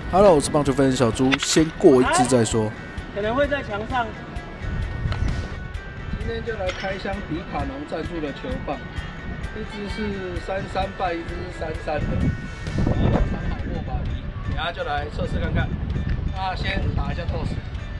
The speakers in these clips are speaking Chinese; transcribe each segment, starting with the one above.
Hello， 我是棒球分享小猪，先过一支再说。 可能会在墙上。 今天就来开箱迪卡侬赞助的球棒，一支是33瓣，一支是33的。然后长好握把皮，等下就来测试看看。那先打一下透视。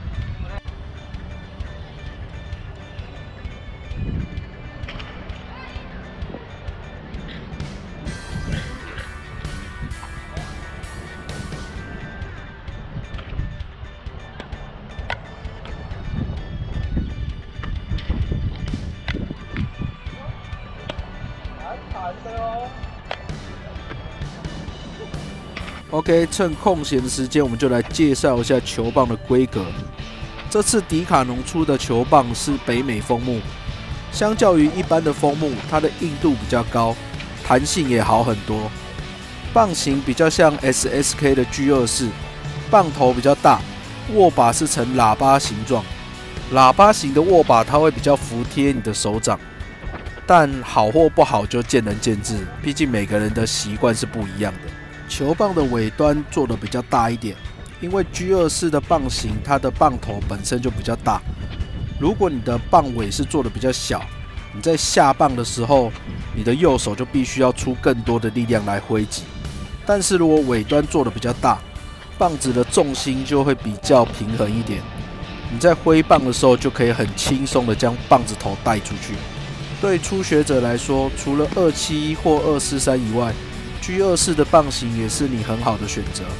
OK， 趁空闲的时间，我们就来介绍一下球棒的规格。这次迪卡侬出的球棒是北美枫木，相较于一般的枫木，它的硬度比较高，弹性也好很多。棒型比较像 SSK 的 G24， 棒头比较大，握把是呈喇叭形状。喇叭型的握把它会比较服贴你的手掌，但好或不好就见仁见智，毕竟每个人的习惯是不一样的。 球棒的尾端做的比较大一点，因为 G24的棒型，它的棒头本身就比较大。如果你的棒尾是做的比较小，你在下棒的时候，你的右手就必须要出更多的力量来挥击。但是如果尾端做的比较大，棒子的重心就会比较平衡一点，你在挥棒的时候就可以很轻松的将棒子头带出去。对初学者来说，除了271或243以外， G24的棒型也是你很好的选择。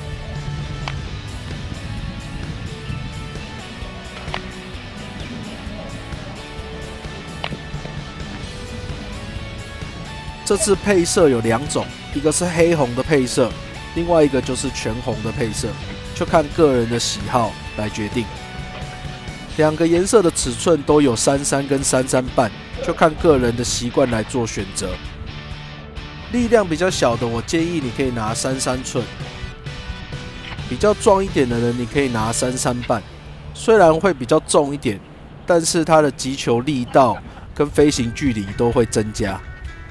这次配色有2种，一个是黑红的配色，另外一个就是全红的配色，就看个人的喜好来决定。2个颜色的尺寸都有33跟33瓣，就看个人的习惯来做选择。 力量比较小的，我建议你可以拿33寸；比较壮一点的人，你可以拿33瓣。虽然会比较重一点，但是它的击球力道跟飞行距离都会增加。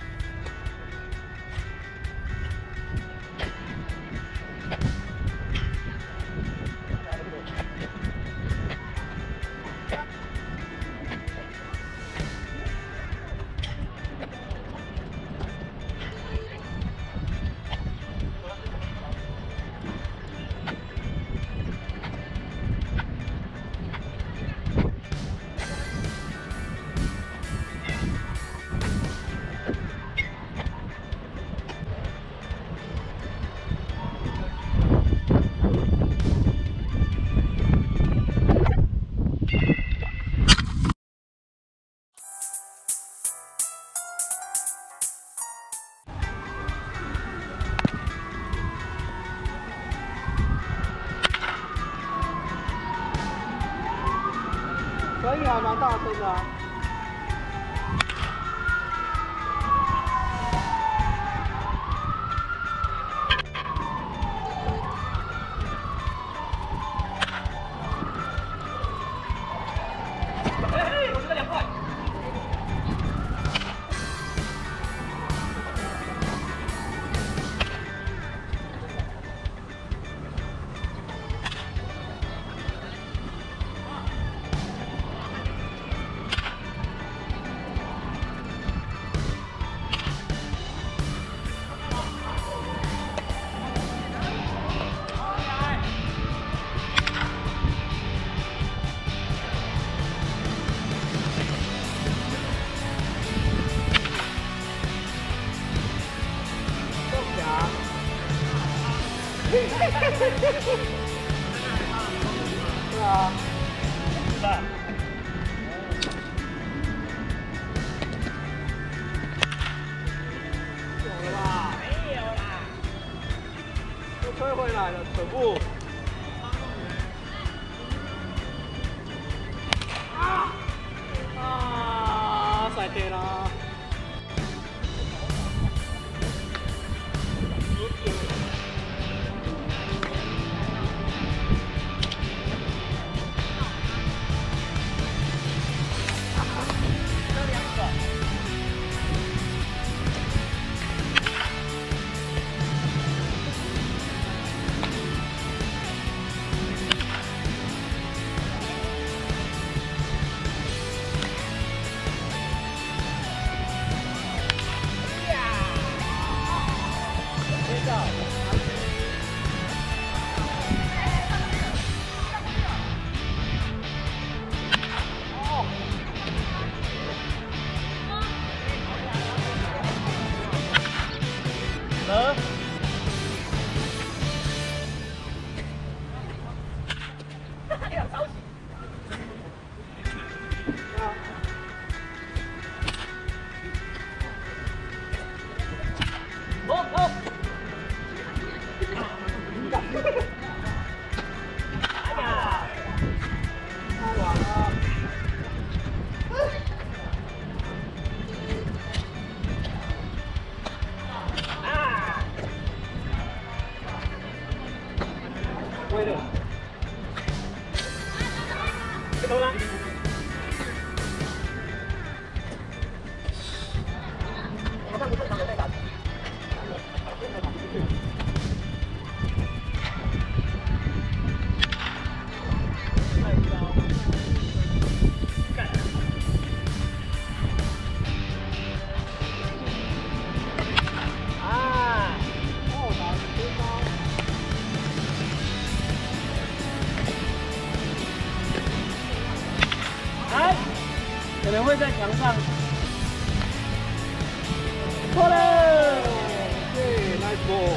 声音还蛮大声的啊。我这个2块。对啊，是吧？有了吧？没有啦，都吹回来了，可恶！晒天啦！ 这可能会在墙上。错了，对 ，nice ball。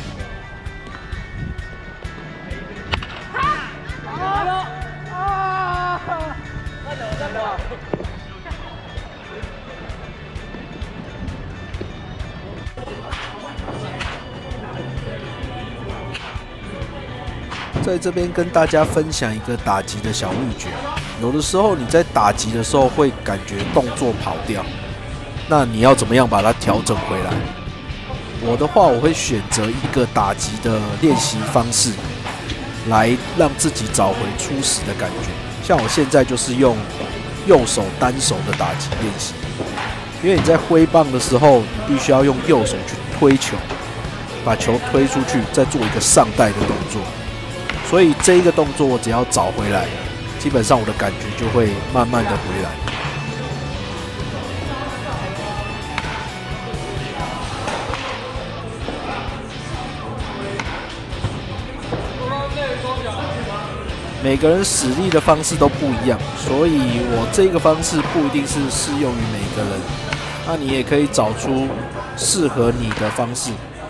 来了啊！慢点。 在这边跟大家分享一个打击的小秘诀。有的时候你在打击的时候会感觉动作跑掉，那你要怎么样把它调整回来？我的话，我会选择一个打击的练习方式，来让自己找回初始的感觉。像我现在就是用右手单手的打击练习，因为你在挥棒的时候，你必须要用右手去推球，把球推出去，再做一个上带的动作。所以这一个动作我只要找回来，基本上我的感觉就会慢慢的回来。每个人使力的方式都不一样，所以我这个方式不一定是适用于每个人。那你也可以找出适合你的方式。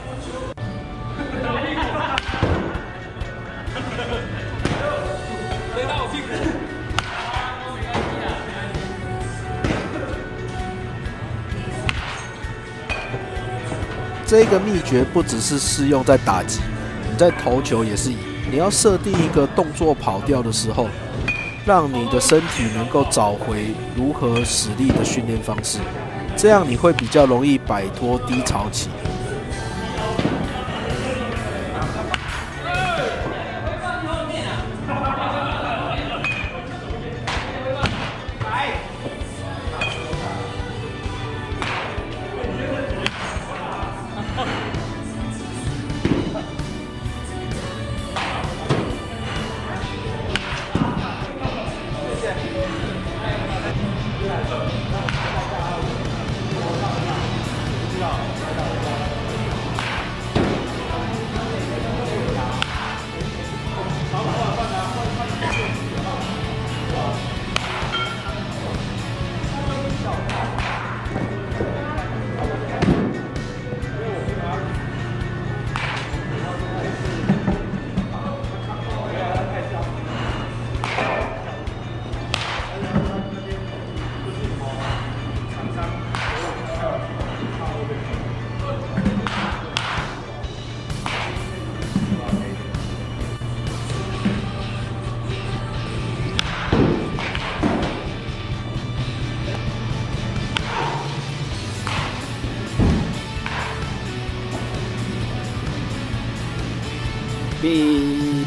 这个秘诀不只是适用在打击，你在投球也是。你要设定一个动作跑掉的时候，让你的身体能够找回如何使力的训练方式，这样你会比较容易摆脱低潮期。B。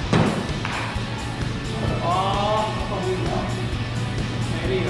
哦，没力了。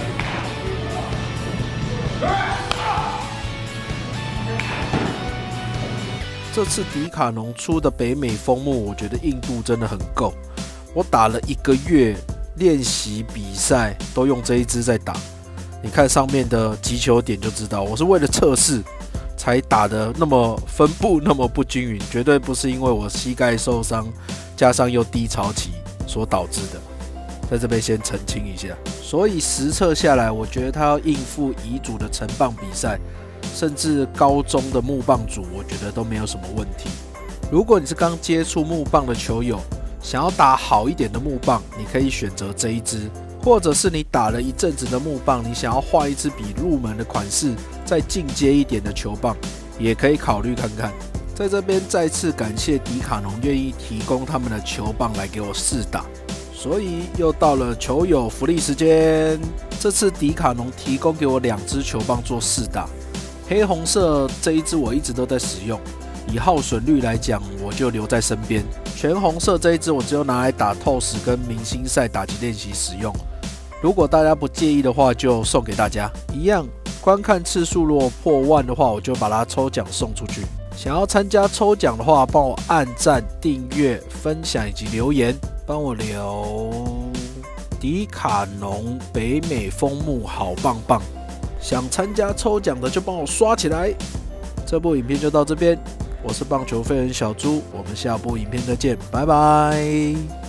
这次迪卡侬出的北美枫木，我觉得硬度真的很够。我打了1个月练习比赛，都用这一支在打。你看上面的击球点就知道，我是为了测试才打得那么分布那么不均匀，绝对不是因为我膝盖受伤加上又低潮期所导致的，在这边先澄清一下。所以实测下来，我觉得他要应付乙组的成棒比赛，甚至高中的木棒组，我觉得都没有什么问题。如果你是刚接触木棒的球友，想要打好一点的木棒，你可以选择这一支。或者是你打了一阵子的木棒，你想要换一支比入门的款式再进阶一点的球棒，也可以考虑看看。在这边再次感谢迪卡侬愿意提供他们的球棒来给我试打，所以又到了球友福利时间。这次迪卡侬提供给我2支球棒做试打，黑红色这一支我一直都在使用，以耗损率来讲我就留在身边。全红色这一支我只有拿来打透视跟明星赛打击练习使用。如果大家不介意的话，就送给大家。一样，观看次数如果破10000的话，我就把它抽奖送出去。想要参加抽奖的话，帮我按赞、订阅、分享以及留言，帮我留迪卡侬北美枫木好棒棒。想参加抽奖的就帮我刷起来。这部影片就到这边，我是棒球飞人小猪，我们下部影片再见，拜拜。